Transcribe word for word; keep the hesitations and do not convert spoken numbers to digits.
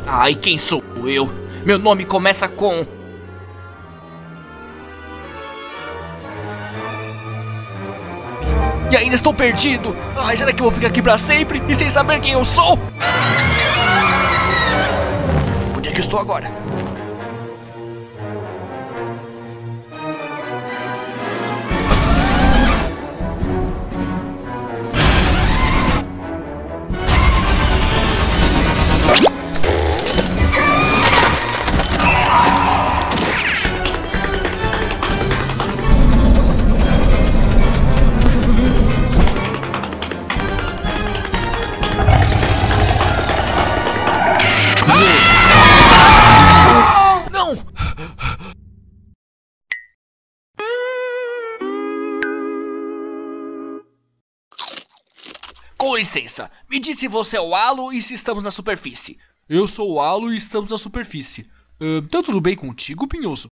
Ai, quem sou eu? Meu nome começa com... E ainda estou perdido. Ai, será que eu vou ficar aqui pra sempre e sem saber quem eu sou? Onde é que eu estou agora? Com licença, me diz se você é o halo e se estamos na superfície. Eu sou o halo e estamos na superfície. Uh, tá tudo bem contigo, Pinhoso?